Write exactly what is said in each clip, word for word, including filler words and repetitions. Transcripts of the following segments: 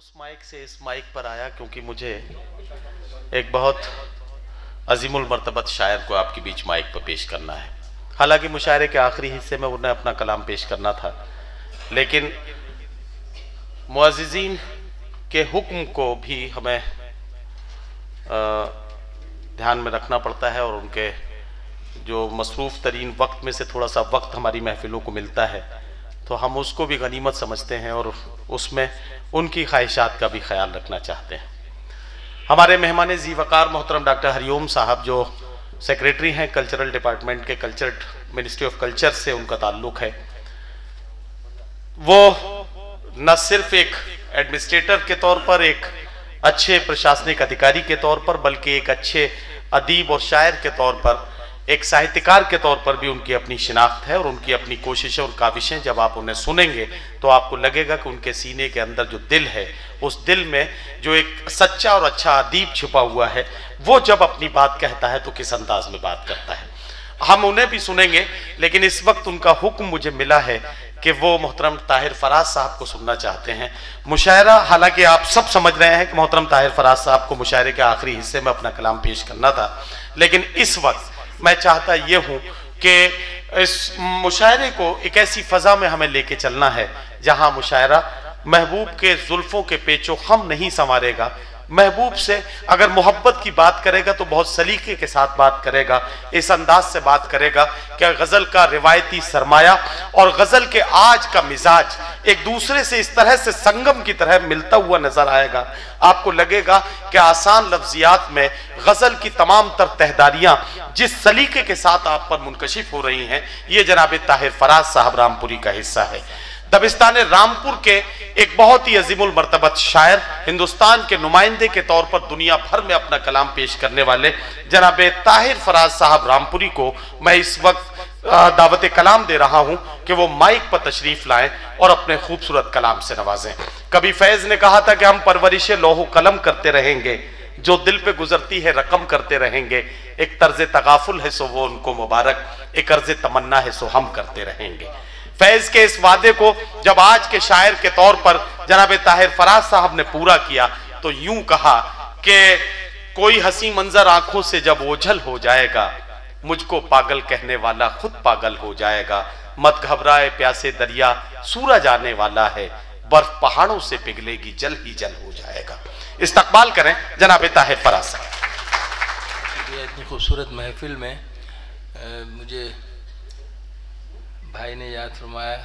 उस माइक से इस माइक पर आया क्योंकि मुझे एक बहुत अजीमुल मर्तबत शायर को आपके बीच माइक पर पेश करना है। हालांकि मुशायरे के आखिरी हिस्से में उन्हें अपना कलाम पेश करना था, लेकिन मुअज़्ज़िज़ीन के हुक्म को भी हमें ध्यान में रखना पड़ता है और उनके जो मसरूफ़ तरीन वक्त में से थोड़ा सा वक्त हमारी महफिलों को मिलता है तो हम उसको भी गनीमत समझते हैं और उसमें उनकी ख्वाहिशात का भी ख्याल रखना चाहते हैं। हमारे मेहमान ज़ी वक़ार मोहतरम डॉक्टर हरिओम साहब जो सेक्रेटरी हैं कल्चरल डिपार्टमेंट के, कल्चर मिनिस्ट्री ऑफ कल्चर से उनका ताल्लुक़ है। वो न सिर्फ एक एडमिनिस्ट्रेटर के तौर पर, एक अच्छे प्रशासनिक अधिकारी के तौर पर, बल्कि एक अच्छे अदीब और शायर के तौर पर, एक साहित्यकार के तौर पर भी उनकी अपनी शिनाख्त है और उनकी अपनी कोशिशें और काविशें जब आप उन्हें सुनेंगे तो आपको लगेगा कि उनके सीने के अंदर जो दिल है, उस दिल में जो एक सच्चा और अच्छा अदीब छिपा हुआ है, वो जब अपनी बात कहता है तो किस अंदाज में बात करता है। हम उन्हें भी सुनेंगे, लेकिन इस वक्त उनका हुक्म मुझे मिला है कि वो मोहतरम ताहिर फराज साहब को सुनना चाहते हैं। मुशायरा, हालांकि आप सब समझ रहे हैं कि मोहतरम ताहिर फराज साहब को मुशायरे के आखिरी हिस्से में अपना कलाम पेश करना था, लेकिन इस वक्त मैं चाहता ये हूँ कि इस मुशायरे को एक ऐसी फ़ज़ा में हमें लेके चलना है जहाँ मुशायरा महबूब के जुल्फ़ों के पेचो खम नहीं संवारेगा। महबूब से अगर मोहब्बत की बात करेगा तो बहुत सलीके के साथ बात करेगा, इस अंदाज से बात करेगा कि गज़ल का रिवायती सरमाया और गज़ल के आज का मिजाज एक दूसरे से इस तरह से संगम की तरह मिलता हुआ नजर आएगा। आपको लगेगा कि आसान लफ्जियात में गज़ल की तमाम तर तहदारियाँ जिस सलीके के साथ आप पर मुनकशिफ हो रही हैं, ये जनाब ताहिर फराज साहब रामपुरी का हिस्सा है। दबिस्तान रामपुर के एक बहुत ही अजीमुल मर्तबत शायर, हिंदुस्तान के नुमाइंदे के तौर पर दुनिया भर में अपना कलाम पेश करने वाले जनाब ताहिर फराज साहब रामपुरी को मैं इस वक्त दावत कलाम दे रहा हूं कि वो माइक पर तशरीफ लाएं और अपने खूबसूरत कलाम से नवाजें। कभी फैज ने कहा था कि हम परवरिश लोहो कलम करते रहेंगे, जो दिल पे गुजरती है रकम करते रहेंगे। एक तर्ज तगाफुल है सो वो उनको मुबारक, एक अर्ज तमन्ना है सो हम करते रहेंगे। फैज के इस वादे को जब आज के शायर के तौर पर जनाब ताहिर फराज साहब ने पूरा किया तो यूं कहा कि कोई हंसी मंजर आंखों से जब ओझल हो जाएगा, मुझको पागल कहने वाला खुद पागल हो जाएगा। मत घबराए प्यासे दरिया, सूरज आने वाला है, बर्फ पहाड़ों से पिघलेगी जल ही जल हो जाएगा। इस्तकबाल करें जनाब ताहिर फराज साहब। इतनी खूबसूरत महफिल में आ, मुझे भाई ने याद फरमाया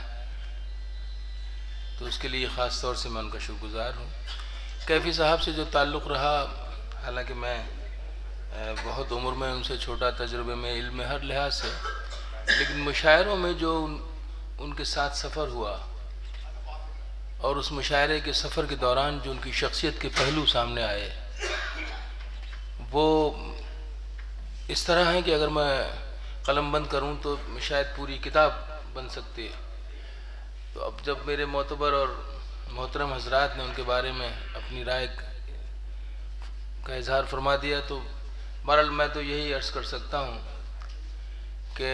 तो उसके लिए ख़ास तौर से मैं उनका शुक्रगुज़ार हूँ। कैफ़ी साहब से जो ताल्लुक़ रहा, हालांकि मैं बहुत उम्र में उनसे छोटा, तजुर्बे में, इल्म में, हर लिहाज से, लेकिन मुशायरों में जो उन, उनके साथ सफ़र हुआ और उस मुशायरे के सफ़र के दौरान जो उनकी शख्सियत के पहलू सामने आए वो इस तरह हैं कि अगर मैं कलम बंद करूं तो शायद पूरी किताब बन सकती है। तो अब जब मेरे मोतबर और मोहतरम हजरात ने उनके बारे में अपनी राय का इजहार फरमा दिया तो बहरहाल मैं तो यही अर्ज़ कर सकता हूँ कि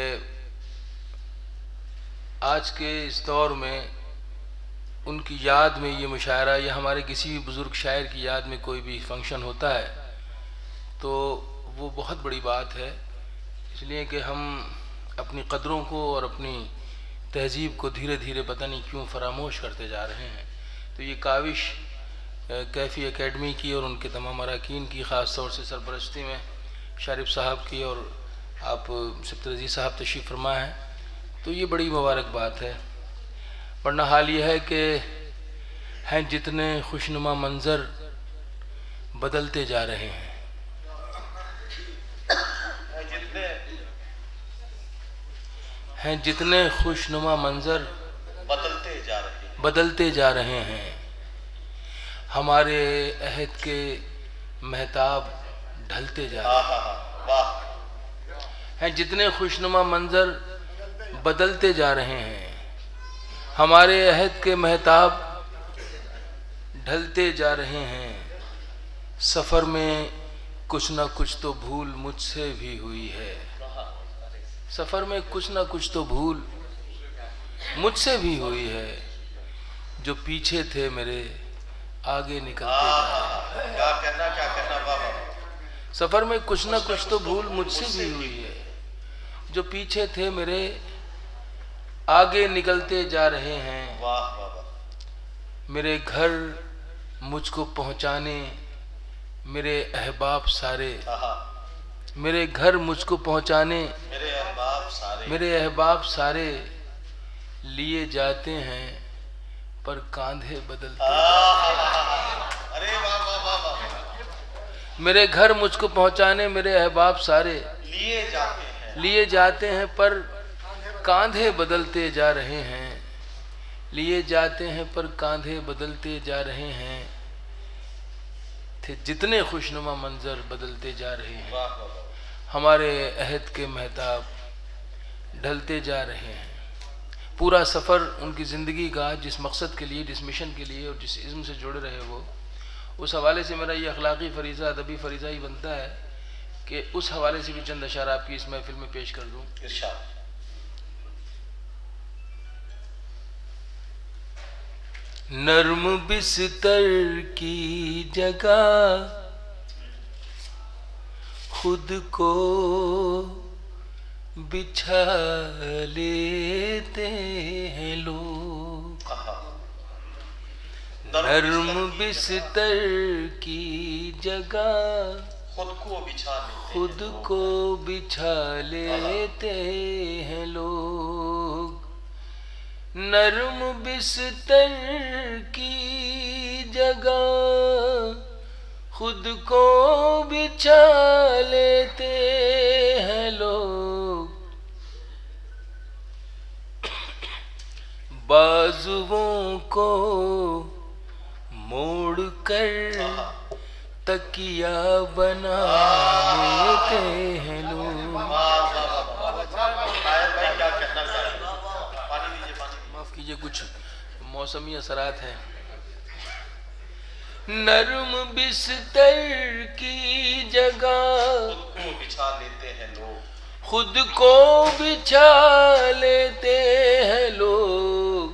आज के इस दौर में उनकी याद में ये मुशायरा या हमारे किसी भी बुज़ुर्ग शायर की याद में कोई भी फंक्शन होता है तो वो बहुत बड़ी बात है, इसलिए कि हम अपनी कदरों को और अपनी तहजीब को धीरे धीरे पता नहीं क्यों फरामोश करते जा रहे हैं। तो ये काविश कैफ़ी एकेडमी की और उनके तमाम अरकान की, ख़ास तौर से सरपरस्ती में शारिफ साहब की और आप सिफ्त रज़ी साहब तशरीफ़ फरमा हैं, तो ये बड़ी मुबारक बात है। वरना हाल ये है कि हैं जितने खुशनुमा मंज़र बदलते जा रहे हैं, हैं जितने खुशनुमा मंजर बदलते जा रहे हैं बदलते जा रहे हैं हमारे अहद के महताब ढलते जा रहे हैं। हैं जितने खुशनुमा मंजर बदलते जा रहे हैं हमारे अहद के महताब ढलते जा रहे हैं। सफ़र में कुछ ना कुछ तो भूल मुझसे भी हुई है, सफ़र में कुछ ना कुछ तो भूल मुझसे भी हुई है। जो पीछे थे मेरे आगे निकलते जा रहे हैं। क्या कहना क्या कहना बाबा। सफर में कुछ ना कुछ तो भूल मुझसे भी हुई है। जो पीछे थे मेरे आगे निकलते जा रहे हैं। वाह बाबा। मेरे घर मुझको पहुंचाने मेरे अहबाब सारे, मेरे घर मुझको पहुंचाने मेरे अहबाब सारे, मेरे अहबाब सारे लिए जाते हैं पर कांधे बदलते। अरे वाह वाह वाह वाह। मेरे घर मुझको पहुंचाने मेरे अहबाब सारे लिए जाते हैं, लिए जाते हैं पर कांधे बदलते जा रहे हैं। लिए जाते हैं पर कांधे बदलते जा रहे हैं। थे जितने खुशनुमा मंजर बदलते जा रहे हैं। वाह वाह। हमारे अहद के महताब ढलते जा रहे हैं। पूरा सफ़र उनकी ज़िंदगी का जिस मकसद के लिए, जिस मिशन के लिए और जिस इज़्म से जुड़े रहे वो, उस हवाले से मेरा ये अखलाक़ी फ़रीज़ा, अदबी फ़रीज़ा ही बनता है कि उस हवाले से भी चंद अशार आपकी इस महफिल में पेश कर दूँ। इरशाद। नर्म बिस्तर की जगह खुद को बिछा लेते हैं लोग। नर्म बिस्तर की जगह खुद को बिछा लेते खुद को बिछा लेते हैं लोग। नर्म बिस्तर की जगह खुद को बिछा लेते हैं लोग। बाजुओं को मोड़ कर तकिया बना लेते हैं लोग। माफ कीजिए, कुछ मौसमी असरात हैं। नर्म बिस्तर की जगह खुद को बिछा लेते हैं लोग। खुद को बिछा लेते हैं लोग।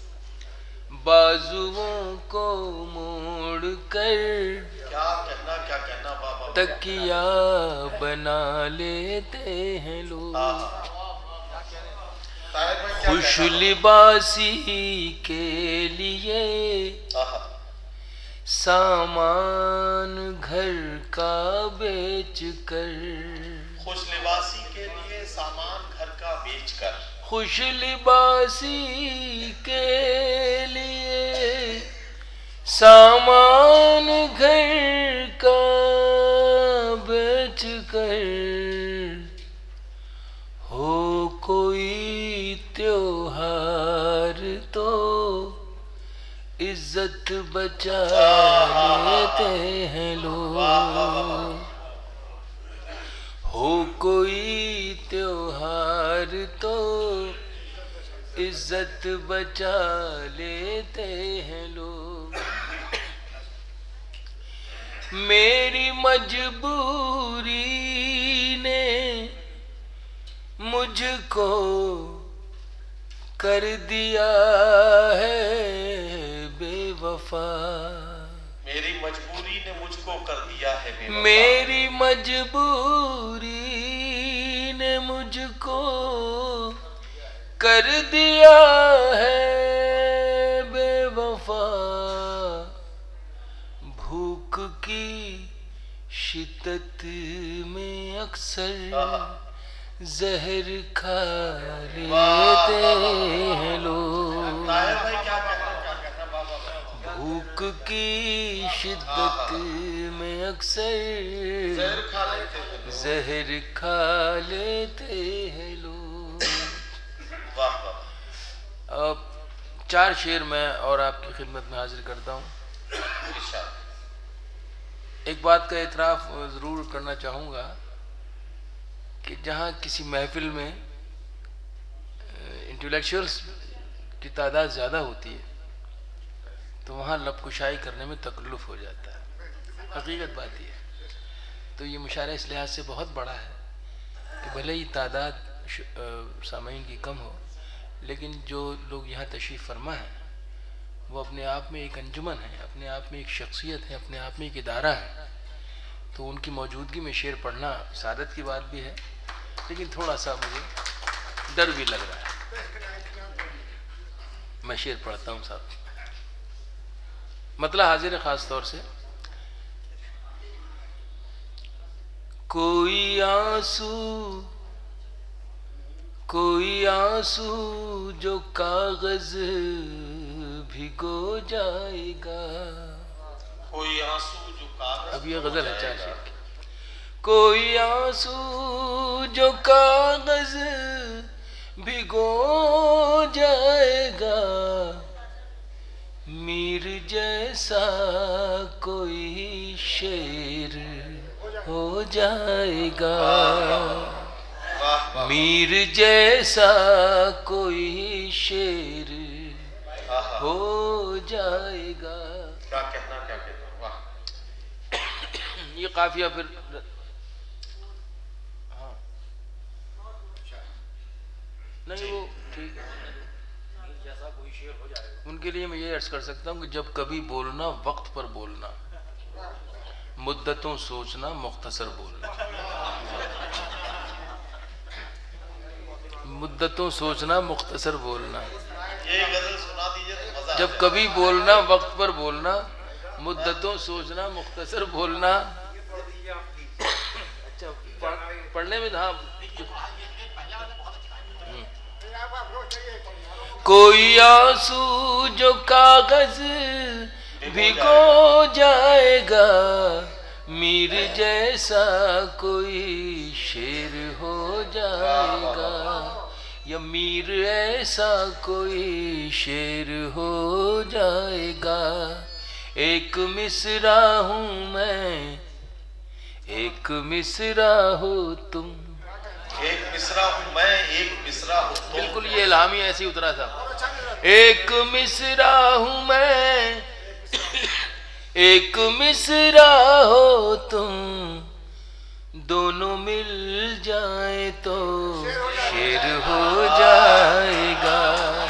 बाजुओं को मोड़ कर क्या कहना क्या कहना बाबा। तकिया बना लेते हैं लोग। खुश लिबासी के लिए सामान घर का बेच कर, खुश लिबासी के लिए सामान घर का बेच कर, खुश लिबासी के लिए सामान घर का बेच कर, हो कोई त्योहार तो इज्जत बचा लेते हैं लोग। हो कोई त्योहार तो इज्जत बचा लेते हैं लोग। मेरी मजबूरी ने मुझको कर दिया है बेवफा। मेरी मजबूरी ने मुझको कर दिया है बेवफा। मेरी मजबूरी ने मुझको कर दिया है बेवफा। भूख की शिद्दत में अक्सर जहर खा लेते हैं लोग। भूख की शिद्दत में अक्सर जहर खा लेते हैं लोग। अब चार शेर मैं और आपकी खिदमत में हाजिर करता हूँ। एक बात का एतराफ़ ज़रूर करना चाहूँगा कि जहाँ किसी महफिल में इंटेलेक्चुअल्स की तादाद ज़्यादा होती है तो वहाँ लबकुशाई करने में तकल्लुफ़ हो जाता है। हकीकत बात यह है। तो ये मुशायरा इस लिहाज से बहुत बड़ा है कि भले ही तादाद सामीन की कम हो, लेकिन जो लोग यहाँ तशरीफ़ फरमा हैं वो अपने आप में एक अंजुमन है, अपने आप में एक शख्सियत है, अपने आप में एक इदारा है। तो उनकी मौजूदगी में शेर पढ़ना सादत की बात भी है, लेकिन थोड़ा सा मुझे डर भी लग रहा है। मैं शेर पढ़ता हूँ साहब, मतलब हाजिर है खास तौर से। कोई आंसू कोई आंसू जो कागज भिगो जाएगा। कोई आंसू जो कागज, अब ये गजल है चार शेर की। कोई आंसू जो कागज भिगो जाएगा, मीर जैसा कोई शेर हो जाएगा। मीर जैसा कोई शेर हो जाएगा। क्या कहना, क्या कहना, वाह। ये काफिया फिर हाँ नहीं, वो ठीक है। जैसा कोई शेर हो जाएगा, उनके लिए मैं ये अर्ज कर सकता हूँ कि जब कभी बोलना वक्त पर बोलना, मुद्दतों सोचना, मुख्तसर बोलना। मुद्दतों सोचना, मुख्तसर बोलना। ये गजल सुना दीजिए तो मजा। जब कभी बोलना वक्त पर बोलना, मुद्दतों सोचना, मुख्तसर बोलना। अच्छा पढ़ने में हाँ। कोई आंसू जो कागज भिगो जाएगा, मीर जैसा कोई शेर हो जाएगा। या मीर ऐसा कोई शेर हो जाएगा। एक मिसरा हूँ मैं, एक मिसरा हो तुम। एक मिसरा हूँ मैं, एक मिसरा हो तुम। बिल्कुल ये इल्हामी ऐसे ही उतरा था। एक मिसरा हूँ मैं, एक मिसरा हो तुम। दोनों मिल जाए तो शेर हो जाएगा।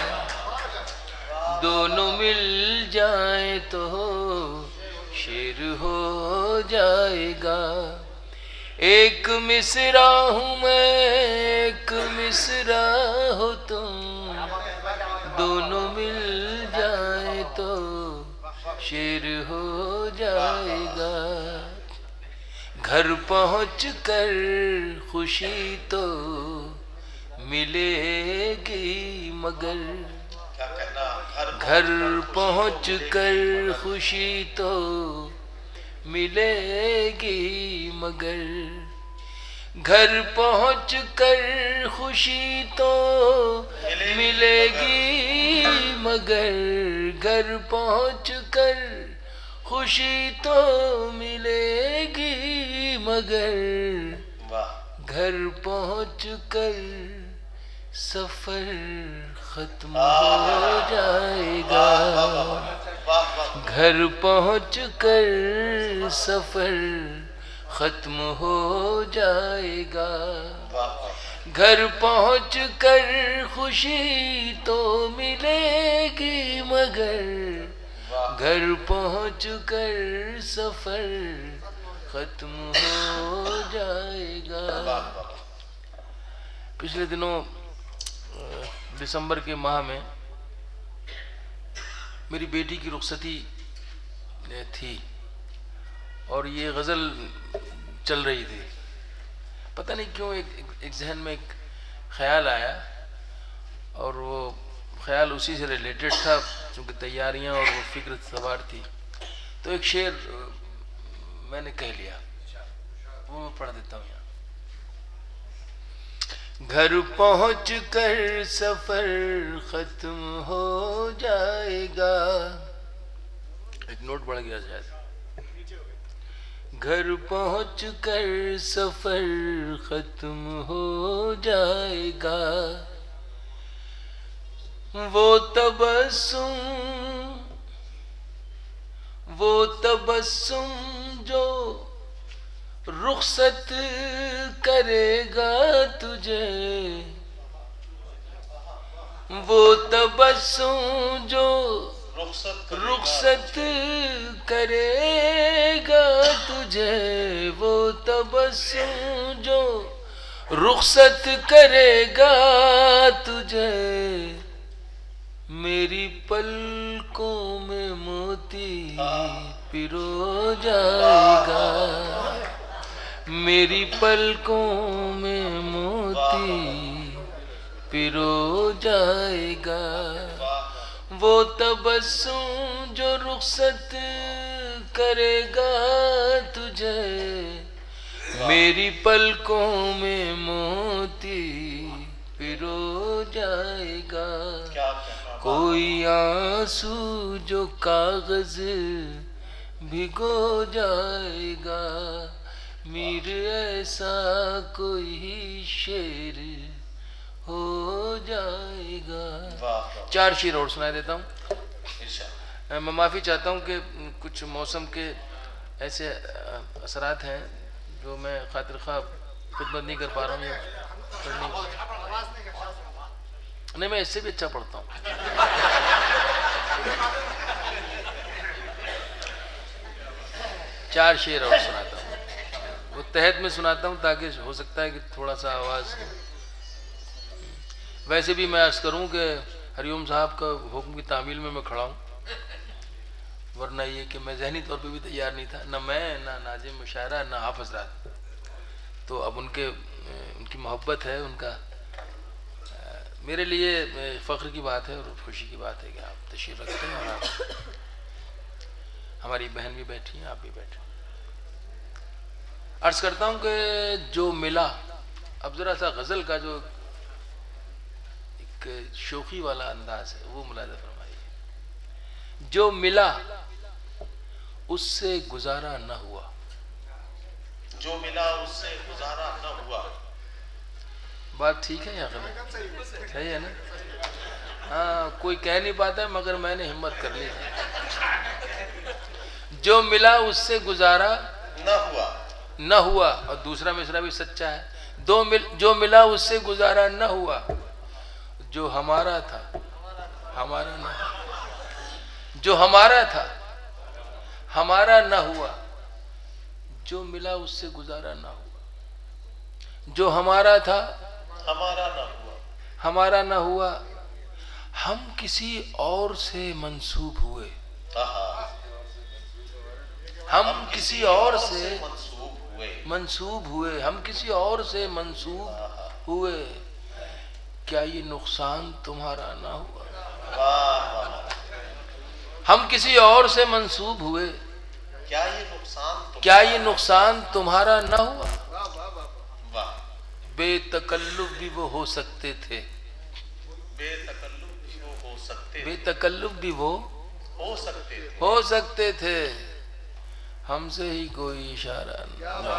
दोनों मिल जाए तो शेर हो जाएगा। एक मिसरा हूँ मैं, एक मिसरा हो तुम। दोनों मिल जाए तो शेर हो जाएगा। घर पहुँच कर खुशी तो मिलेगी मगर। क्या कहना, घर पहुँच कर खुशी तो मिलेगी मगर। घर पहुँच कर खुशी तो मिलेगी मगर। घर पहुँच कर खुशी तो मिलेगी मगर। घर पहुँच कर सफर खत्म हो जाएगा। घर पहुँच कर सफर खत्म हो जाएगा। घर पहुँच कर खुशी तो मिलेगी मगर। घर पहुँच कर सफर खत्म हो जाएगा। पिछले दिनों दिसंबर के माह में मेरी बेटी की रुखसती थी और ये गज़ल चल रही थी। पता नहीं क्यों एक, एक, एक जहन में एक ख्याल आया और वो ख्याल उसी से रिलेटेड था, क्योंकि तैयारियां और वो फिक्र सवार थी। तो एक शेर मैंने कह लिया, वो मैं पढ़ देता हूँ यहाँ। घर पहुँच कर सफर खत्म हो जाएगा। एक नोट बढ़ गया शायद। घर पहुँच कर सफर खत्म हो जाएगा। वो तबस्सुम वो तबस्सुम जो रुखसत करेगा तुझे। वो तबस्सुम जो रुखसत रुखसत करेगा तुझे वो तबस्सुम जो रुखसत करेगा तुझे मेरी पलकों में मोती पिरो जाएगा मेरी पलकों में मोती पिरो जाएगा वो तबस्सुम जो रुखसत करेगा तुझे मेरी पलकों में मोती पिरो जाएगा कोई आंसू जो कागज भिगो जाएगा मीर ऐसा कोई शेर हो जाएगा। चार शेर और सुना देता हूँ। मैं माफ़ी चाहता हूँ कि कुछ मौसम के ऐसे असरात हैं जो मैं खातिर ख्वाह खुदबंद नहीं कर पा रहा हूँ। नहीं, मैं इससे भी अच्छा पढ़ता हूँ। चार शेर और सुनाता हूँ, वो तहत में सुनाता हूँ ताकि हो सकता है कि थोड़ा सा आवाज़। वैसे भी मैं अर्ज़ करूँ कि हरिओम साहब का हुक्म की तामील में मैं खड़ा हूँ, वरना ये कि मैं जहनी तौर पे भी तैयार नहीं था, ना मैं ना नाजिम मुशायरा ना हाफ़िज़ रात। तो अब उनके उनकी मोहब्बत है, उनका मेरे लिए फ़ख्र की बात है और खुशी की बात है कि आप तशरीफ़ रखते हैं और आप हमारी बहन भी बैठी हैं, आप भी बैठे। अर्ज़ करता हूँ कि जो मिला, अब ज़रा सा गज़ल का जो एक शोखी वाला अंदाज है वो मुलाज़ा फरमाइए। जो मिला उससे गुजारा न हुआ, जो मिला उससे गुजारा न हुआ। बात ठीक है या गलत? सही है ना? हाँ, कोई कह नहीं पाता है मगर मैंने हिम्मत कर ली। जो मिला उससे गुजारा न हुआ न हुआ, और दूसरा मिसरा भी सच्चा है। दो मिल जो मिला उससे गुजारा न हुआ, जो हमारा था हमारा न हुआ, जो हमारा था हमारा न हुआ, जो मिला उससे गुजारा न हुआ, जो हमारा था हमारा न हुआ हमारा न हुआ, हम किसी और से मंसूब हुए, हम किसी और से मंसूब हुए मंसूब हुए हम किसी और से मंसूब हुए, क्या ये नुकसान तुम्हारा ना हुआ? हम किसी और से मंसूब हुए, क्या ये नुकसान क्या ये नुकसान तुम्हारा ना हुआ? बेतकल्लुफ भी वो हो सकते थे, बेतकल्लुफ भी वो हो सकते बेतकल्लुफ भी वो हो सकते थे हो सकते थे हमसे ही कोई इशारा न,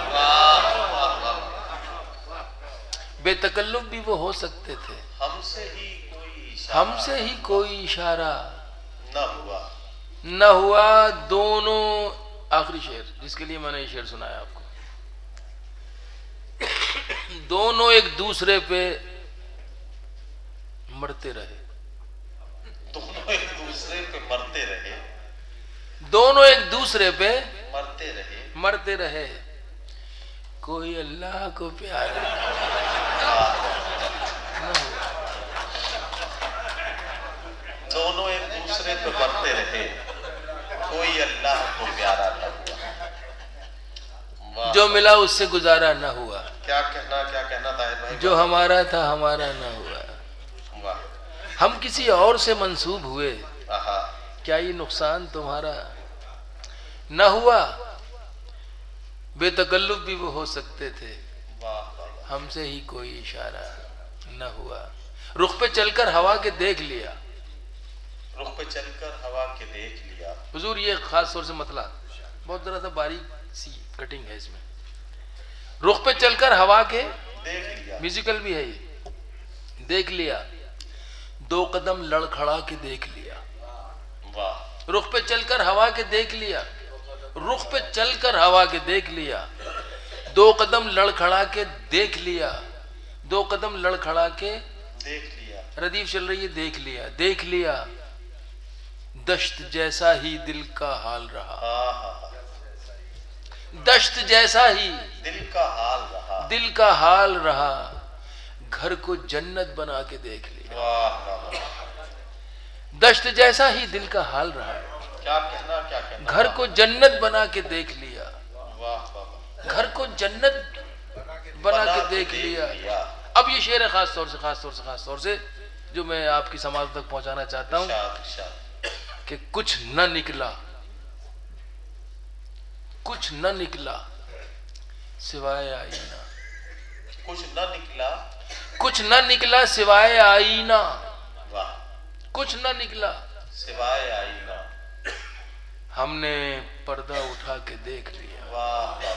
बेतकल्लुफ भी वो हो सकते थे हमसे ही कोई इशारा हमसे ही कोई इशारा न हुआ न हुआ। दोनों, आखिरी शेर जिसके लिए मैंने ये शेर सुनाया आपको, दोनों एक दूसरे पे मरते रहे, दोनों एक दूसरे पे मरते रहे दोनों एक दूसरे पे मरते रहे मरते रहे, कोई अल्लाह को प्यार न हुआ। दोनों एक दूसरे पे मरते रहे, कोई अल्लाह को प्यारा न हुआ। जो मिला उससे गुजारा न हुआ, क्या कहना क्या कहना था भाई? जो हमारा था हमारा न हुआ, वाह। हम किसी और से मंसूब हुए, आहा। क्या ये नुकसान तुम्हारा न हुआ? बेतकल्लुफ भी वो हो सकते थे, वाह वाह। हमसे ही कोई इशारा न हुआ। रुख पे चलकर हवा के देख लिया, रुख पे चलकर हवा के देख लिया। हुजूर ये खास तौर से मतला बहुत जरा सा बारीक सी कटिंग है इसमें। रुख पे चलकर हवा के देख लिया, म्यूजिकल भी है ये, देख लिया, दो कदम लड़खड़ा के देख लिया। वाह। रुख पे चलकर हवा के देख लिया, रुख पे चलकर हवा के देख लिया, दो कदम लड़खड़ा के देख लिया, दो कदम लड़खड़ा के देख लिया। रदीफ चल रही है, देख लिया देख लिया, दश्त जैसा ही दिल का हाल रहा, दश्त जैसा ही दिल का हाल रहा, दिल का हाल रहा, घर को जन्नत बना के देख लिया। दश्त जैसा ही दिल का हाल रहा, क्या कहना क्या कहना, घर को जन्नत बना के देख लिया, वाह, घर को जन्नत बना के देख लिया। अब ये शेर है खास तौर से खास तौर से खास तौर से जो मैं आपकी समाज तक पहुंचाना चाहता हूं कि कुछ न निकला, कुछ न निकला सिवाय आईना, कुछ न निकला, कुछ न निकला सिवाय आईना, वाह, कुछ न निकला सिवाय आईना, हमने पर्दा उठा के देख लिया, वाह,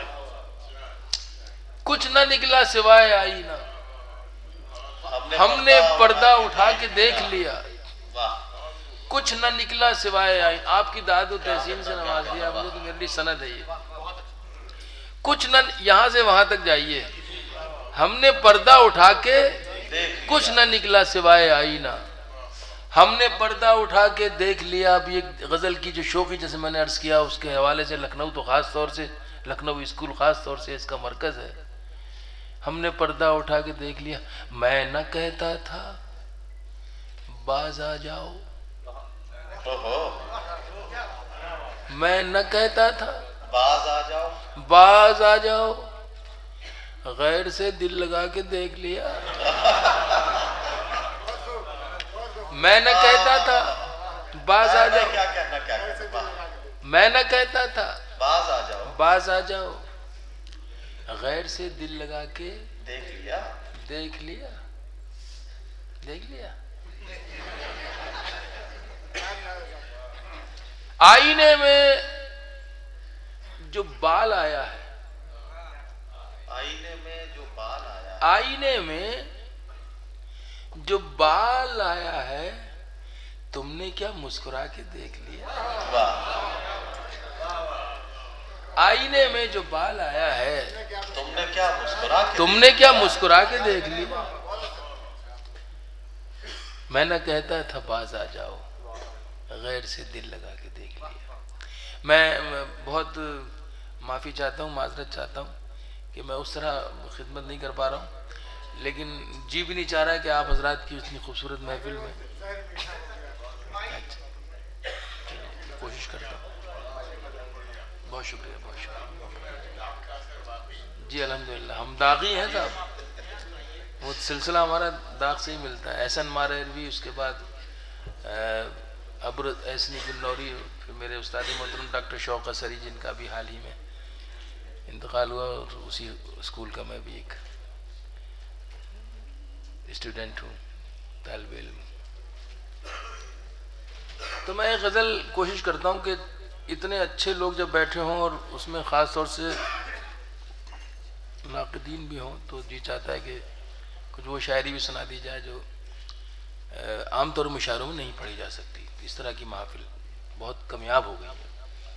कुछ न निकला सिवाय आईना, हमने, हमने पर्दा उठा के देख लिया, वाह, कुछ न निकला सिवाय आई। आपकी दादू तहसीन से नवाज दिया मुझे तो मेरी सनद है ये। कुछ न, यहां से वहां तक जाइए, हमने पर्दा उठा के कुछ न निकला सिवाय आईना, हमने पर्दा उठा के देख लिया। अब ये गजल की जो शौकी जैसे मैंने अर्ज किया उसके हवाले से लखनऊ तो खास तौर से, लखनऊ स्कूल खास तौर से इसका मरकज है। हमने पर्दा उठा के देख लिया, मैं न कहता था बाज आ जाओ, मैं न कहता था बाज आ जाओ, बाज आ जाओ, गैर से दिल लगा के देख लिया। मैं न कहता था बाज आ जाओ, क्या कहना क्या कहना, मैं न कहता था बाज आ जाओ, बाज आ जाओ, गैर से दिल लगा के देख लिया, देख लिया, देख लिया। आईने में जो बाल आया है, आईने में जो बाल आया, आईने में जो बाल आया है, तुमने क्या मुस्कुरा के देख लिया। वाह, आईने में जो बाल आया है, तुमने क्या मुस्कुरा के, तुमने क्या मुस्कुरा के देख लिया। मैं न कहता था बाज आ जाओ, गैर से दिल लगा के देख लिया। मैं बहुत माफ़ी चाहता हूँ, माजरत चाहता हूँ कि मैं उस तरह खिदमत नहीं कर पा रहा हूँ, लेकिन जी भी नहीं चाह रहा है कि आप हजरात की उतनी खूबसूरत महफिल में कोशिश करता हूँ। बहुत शुक्रिया, बहुत शुक्रिया जी। अल्हम्दुलिल्लाह हम दागी हैं साहब, वो सिलसिला हमारा दाग से ही मिलता है। एहसन मारवी, उसके बाद अब्र एसनी गुलनौरी, फिर मेरे उस्ताद मोहतरम डॉक्टर शौक असरी जिनका भी हाल ही में इंतकाल हुआ, और उसी स्कूल का मैं भी एक स्टूडेंट हूँ, तालिब इल्म। तो मैं एक गज़ल कोशिश करता हूँ कि इतने अच्छे लोग जब बैठे हों और उसमें ख़ास तौर से नाक़दीन भी हों, तो जी चाहता है कि कुछ वो शायरी भी सुना दी जाए जो आमतौर मुशायरों में नहीं पढ़ी जा सकती। इस तरह की महफिल बहुत कामयाब हो गई है।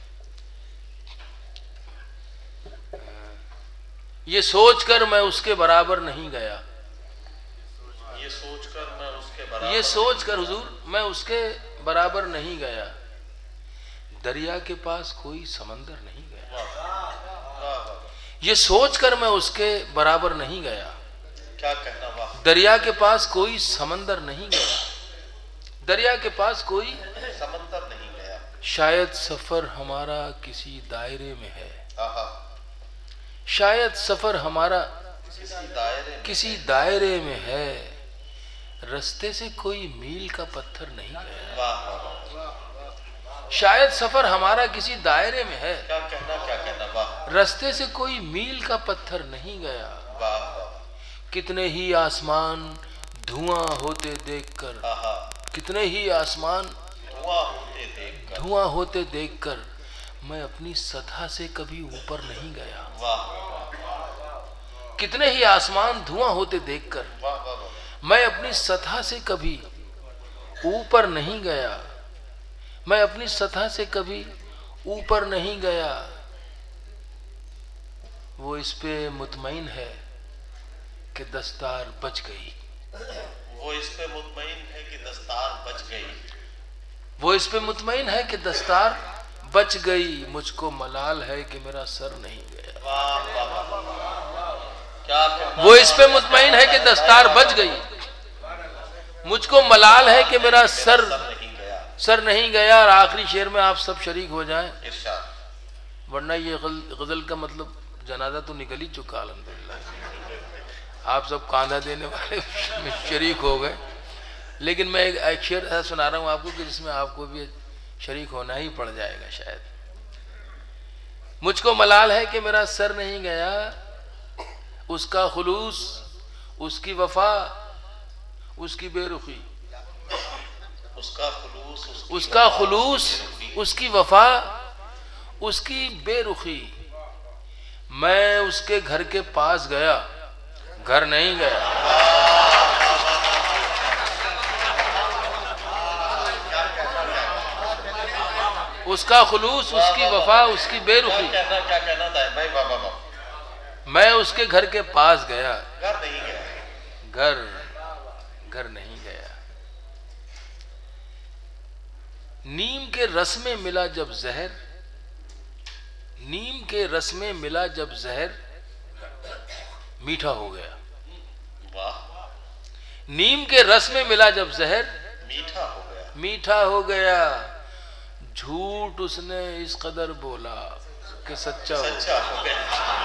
ये सोचकर मैं उसके बराबर नहीं गया, ये सोचकर मैं उसके बराबर, ये सोचकर हुजूर मैं उसके बराबर नहीं गया, दरिया के पास कोई समंदर नहीं गया। ये सोचकर मैं उसके बराबर नहीं गया, क्या कहना, वाह, दरिया के पास कोई समंदर नहीं गया, दरिया के पास कोई समंदर नहीं गया, शायद सफर हमारा किसी दायरे में है, आहा, शायद सफर हमारा किसी दायरे में, किसी दायरे में है, रास्ते से कोई मील का पत्थर नहीं गया। वाह, शायद सफर हमारा किसी दायरे में है, क्या कहना क्या कहना, वाह, रास्ते से कोई मील का पत्थर नहीं गया। वाह, कितने ही आसमान धुआं होते देखकर, आहा, कितने ही आसमान धुआं होते देखकर, धुआं होते देखकर मैं अपनी सतह से कभी ऊपर नहीं गया। वाह, कितने ही आसमान धुआं होते देखकर वाह, वाह, वाह, मैं अपनी सतह से कभी ऊपर नहीं गया, मैं अपनी सतह से कभी ऊपर नहीं गया। वो इस पे मुतमईन है कि दस्तार बच गई, वो इस पे मुतमईन है कि दस्तार बच गई, वो इस पे मुतमईन है कि दस्तार बच गई, मुझको मलाल है कि मेरा सर नहीं गया। वो इस पे मुतमईन है कि दस्तार बच गई, मुझको मलाल है कि मेरा सर सर नहीं गया। और आखिरी शेर में आप सब शरीक हो जाएं, वरना ये गजल का मतलब जनाजा तो निकल ही चुका अल्हम्दुलिल्लाह, आप सब कांधा देने वाले में शरीक हो गए। लेकिन मैं एक, एक शेर ऐसा सुना रहा हूँ आपको कि जिसमें आपको भी शरीक होना ही पड़ जाएगा शायद। मुझको मलाल है कि मेरा सर नहीं गया, उसका खुलूस, उसकी वफा, उसकी बेरुखी, उसका खुलूस, उसकी उसका खुलूस, उसकी वफा, उसकी बेरुखी। मैं उसके घर के पास गया, घर नहीं गया। उसका खुलूस, उसकी वफा, उसकी बेरुखी। क्या कहना था भाई? वाह वाह वाह। मैं उसके घर के पास गया, घर नहीं गया। घर घर नहीं गया। नीम के रस में मिला जब जहर, नीम के रस में मिला जब जहर, मीठा हो गया। वाह। नीम के रस में मिला जब जहर, मीठा हो गया। मीठा हो गया। झूठ उसने इस कदर बोला कि सच्चा हो सच्चा हो गया।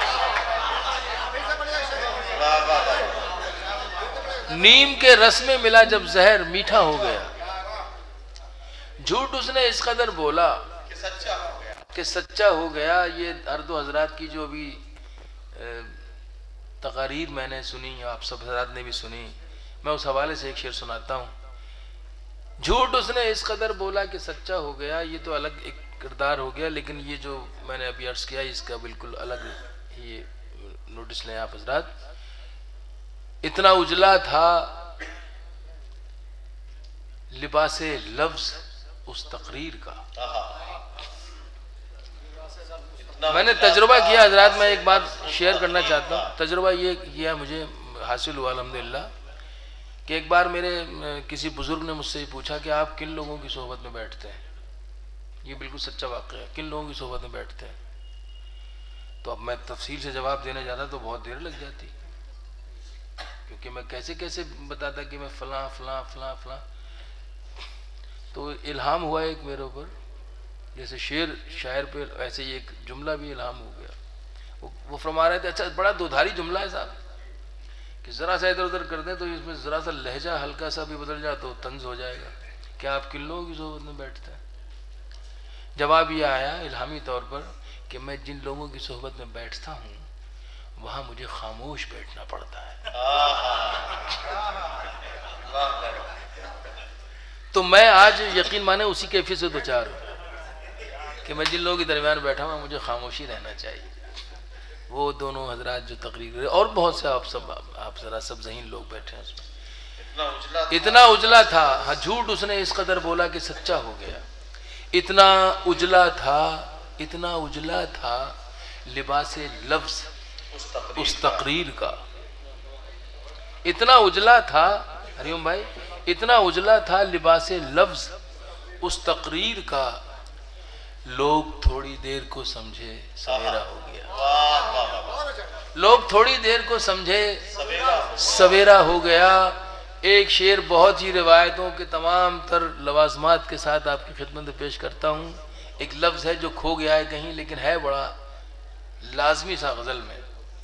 वाह वाह वाह। नीम के रस में मिला जब जहर, मीठा हो गया। झूठ उसने इस कदर बोला कि सच्चा हो गया, कि सच्चा हो गया। ये हर दो हजरात की जो भी तकारीर मैंने सुनी, आप सब हजरात ने भी सुनी, मैं उस हवाले से एक शेर सुनाता हूँ। झूठ उसने इस कदर बोला कि सच्चा हो गया, ये तो अलग एक किरदार हो गया, लेकिन ये जो मैंने अभी अर्ज किया इसका बिल्कुल अलग ही नोटिस लें आप हजरात। इतना उजला था लिबासे लफ्ज उस तकरीर का। मैंने तजुर्बा किया हजरात, मैं एक बात शेयर करना चाहता हूँ। तजुर्बा ये किया मुझे हासिल हुआ अल्हम्दुलिल्लाह कि एक बार मेरे किसी बुजुर्ग ने मुझसे पूछा कि आप किन लोगों की सोहबत में बैठते हैं। ये बिल्कुल सच्चा वाक़या है, किन लोगों की सोहबत में बैठते हैं। तो अब मैं तफसील से जवाब देने जाता तो बहुत देर लग जाती, क्योंकि मैं कैसे कैसे बताता कि मैं फलां फलां फलां फलां। तो इल्हाम हुआ एक मेरे ऊपर, जैसे शेर शायर पे ऐसे ही एक जुमला भी इल्हाम हो गया। वो, वो फरमा रहे थे, अच्छा बड़ा दुधारी जुमला है साहब, कि ज़रा सा इधर उधर कर दें तो इसमें ज़रा सा लहजा हल्का सा भी बदल जाए तो तंज हो जाएगा। क्या आप किन लोगों की सोहबत में बैठते हैं? जवाब ये आया इल्हामी तौर पर कि मैं जिन लोगों की सोहबत में बैठता हूँ वहाँ मुझे खामोश बैठना पड़ता है। तो मैं आज यकीन माने उसी कैफियत से दो चार हूँ कि मैं जिन लोगों के दरमियान बैठा हूँ मुझे खामोशी रहना चाहिए। वो दोनों हजरात जो तकरीर और बहुत से आप सब आप जरा सब ज़हीन लोग बैठे हैं उसमें, इतना उजला इतना उजला था। हाँ, झूठ उसने इस कदर बोला कि सच्चा हो गया। इतना उजला था, इतना उजला था लिबासे लफ्ज उस तकरीर का। इतना उजला था, हरिओम भाई, इतना उजला था लिबासे लफ्ज उस तकरीर का। लोग थोड़ी देर को समझे सवेरा हो गया। लोग थोड़ी देर को समझे सवेरा हो गया। एक शेर बहुत ही रिवायतों के तमाम तर लवाजमात के साथ आपकी खिदमत में पेश करता हूँ। एक लफ्ज़ है जो खो गया है कहीं, लेकिन है बड़ा लाजमी सा गज़ल में।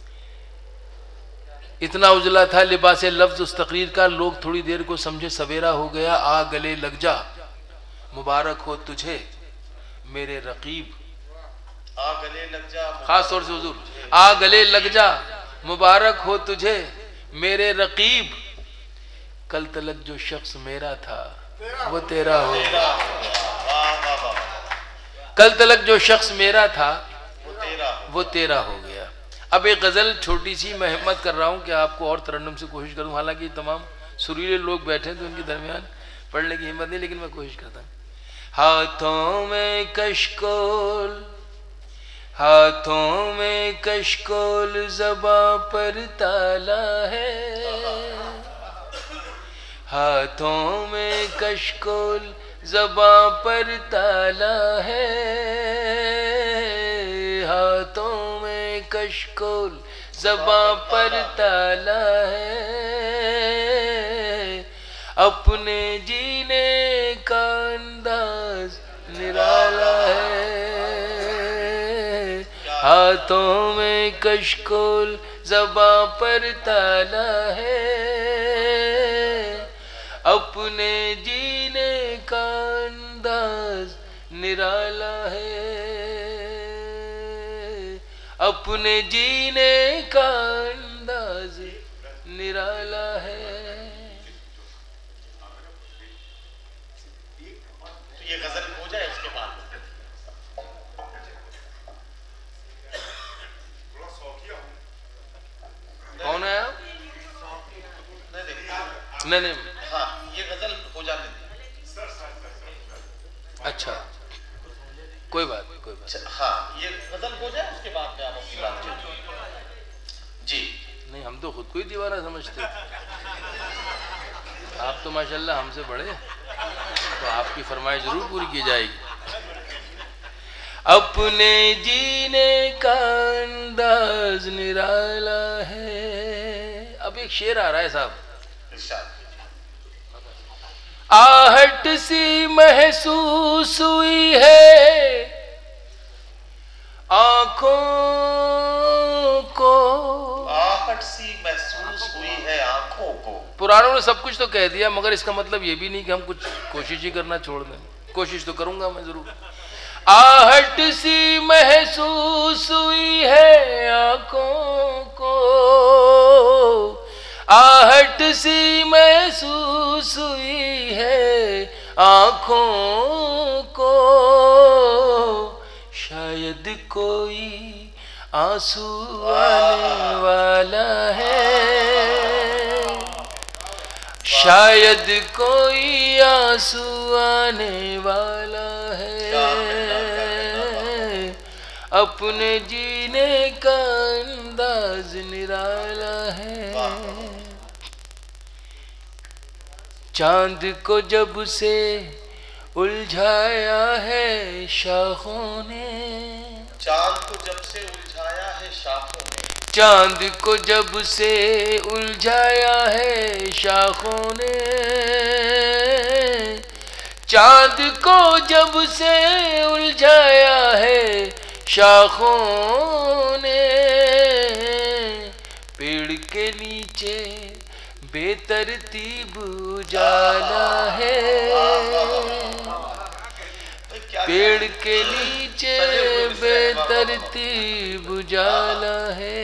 इतना उजला था लिबासे लफ्ज़ उस तकरीर का, लोग थोड़ी देर को समझे सवेरा हो गया। आ गले लग जा मुबारक हो तुझे मेरे रकीब। आ गले लग जा, खास तौर से हुजूर, आ गले लग जा मुबारक हो तुझे मेरे रकीब। कल तलक जो शख्स मेरा था वो तेरा हो गया। कल तलक जो शख्स मेरा था वो तेरा हो गया। अब एक गजल छोटी सी मैं हिम्मत कर रहा हूँ कि आपको और तरन्नुम से कोशिश करूँ, हालांकि तमाम सुरीले लोग बैठे हैं तो उनके दरमियान पढ़ने की हिम्मत नहीं, लेकिन मैं कोशिश करता हूँ। हाथों में कशकोल, हाथों में कशकोल, ज़बां पर ताला है। हाथों में कशकोल, ज़बां पर ताला है, हाथों में कशकोल, ज़बां पर ताला है, अपने जीने का अंदाज निराला है। हाथों में कशकोल, ज़बां पर ताला है, अपने जीने का अंदाज निराला है, अपने जीने का अंदाज निराला है। तो ये गजल हो जाए उसके बाद कौन है आप? नहीं नहीं, हाँ ये गजल हो जाने दे। अच्छा कोई बात नहीं, कोई बात हाँ ये गजल हो जाए उसके बाद में आप अपनी बात जी। नहीं, हम तो खुद को ही दीवाना समझते, आप तो माशाल्लाह हमसे बड़े, तो आपकी फरमाइश जरूर पूरी की जाएगी। अपने जीने का अंदाज निराला है। अब एक शेर आ रहा है साहब, आहट सी महसूस हुई है आंखों को, आहट सी महसूस हुई है आंखों को। पुरानों ने सब कुछ तो कह दिया, मगर इसका मतलब ये भी नहीं कि हम कुछ कोशिश ही करना छोड़ दें। कोशिश तो करूंगा मैं जरूर। आहट सी महसूस हुई है आंखों को, आहट सी महसूस हुई है आंखों को, शायद कोई आंसू आने वाला है, शायद कोई आंसू आने वाला है, अपने जीने का अंदाज निराला है। चांद को जब से उलझाया है शाखों ने, चांद को जब से उलझाया है शाखों ने, चांद को जब से उलझाया है शाखों ने, चांद को जब से उलझाया है शाखों ने, पेड़ के नीचे बेतरतीब उजाला है, पेड़ के नीचे बेतरतीब उजाला है,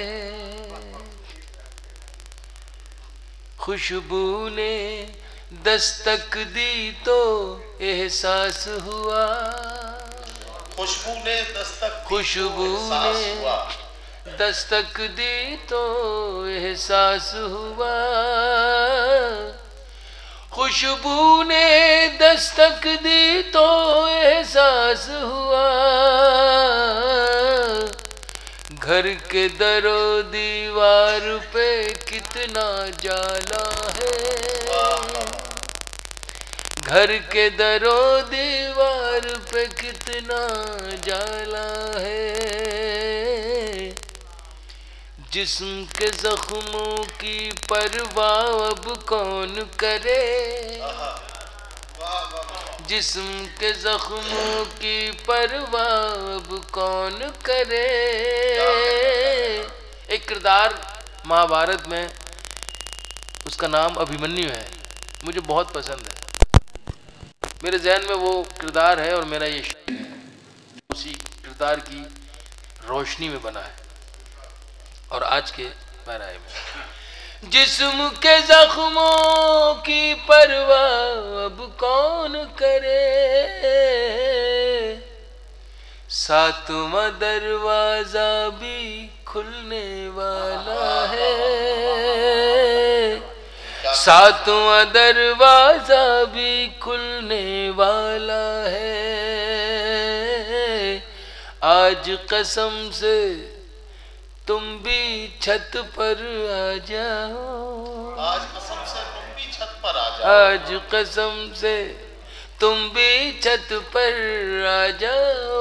खुशबू ने दस्तक दी तो एहसास हुआ, खुशबू ने दस्तक खुशबू ने दस्तक दी तो एहसास हुआ, खुशबू ने दस्तक दी तो एहसास हुआ, घर के दरो दीवार पे कितना जाला है, घर के दरो दीवार पे कितना जाला है, जिस्म के जख्मों की परवाह अब कौन करे, जिस्म के जख्मों की परवाह अब कौन करे। एक किरदार महाभारत में, उसका नाम अभिमन्यु है, मुझे बहुत पसंद है, मेरे जहन में वो किरदार है और मेरा ये शेर है, उसी किरदार की रोशनी में बना है। और आज के पैराए में, जिस्म के जख्मों की परवाह अब कौन करे, सातवां दरवाजा भी खुलने वाला है, सातवां दरवाजा भी खुलने वाला है, आज कसम से तुम भी छत पर आ जाओ, आज कसम से तुम भी छत पर आ जाओ, आज कसम से तुम भी छत पर आ जाओ,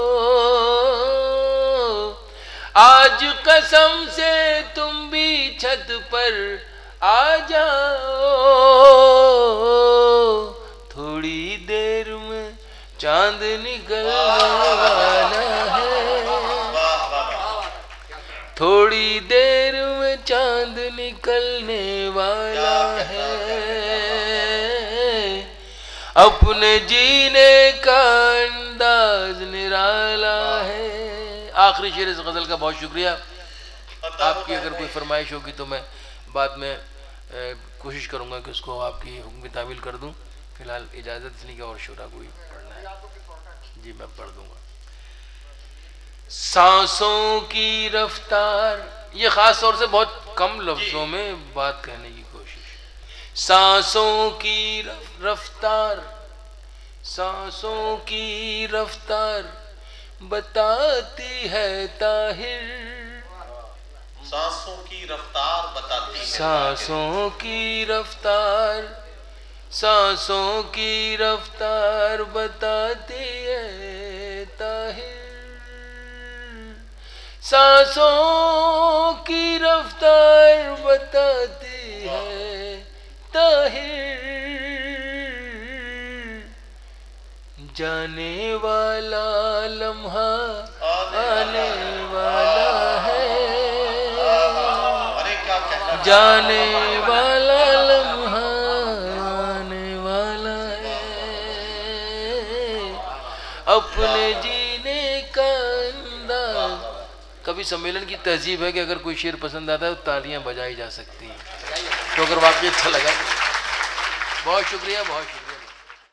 आज कसम से तुम भी छत पर आ जाओ, थोड़ी देर में चांद निकलने वाला है, थोड़ी देर में चांद निकलने वाला है, अपने जीने का अंदाज निराला है। आखिरी शेर इस गजल का बहुत शुक्रिया। आपकी अगर कोई फरमाइश होगी तो मैं बाद में ए, कोशिश करूंगा कि उसको आपकी हुक्म की तामील कर दूं। फिलहाल इजाज़त नहीं कि और शुरा कोई पढ़ना है जी मैं पढ़ दूंगा। सांसों की रफ्तार, ये खास तौर से बहुत कम लफ्जों में बात कहने की कोशिश। सांसों की रफ्तार, सांसों की रफ्तार बताती है ताहिर, सांसों की रफ्तार बताती है, सांसों की रफ्तार, सांसों की रफ्तार बताती है ताहिर, सांसों की रफ्तार बताती है ताहिर, जाने वाला लम्हा आने वाला है, जाने वाला लम्हा आने वाला है, अपने जीने का अंदाज। कभी सम्मेलन की तहजीब है कि अगर कोई शेर पसंद आता है तो तालियां बजाई जा सकती हैं, तो अगर वाकई अच्छा लगा तो बहुत शुक्रिया, बहुत शुक्रिया।